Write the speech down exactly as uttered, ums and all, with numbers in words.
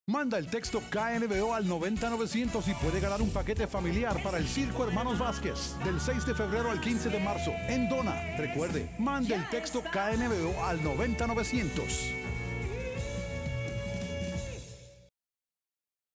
Manda el texto K N B O al noventa novecientos y puede ganar un paquete familiar para el Circo Hermanos Vázquez del seis de febrero al quince de marzo en Dona. Recuerde, mande el texto K N B O al noventa novecientos.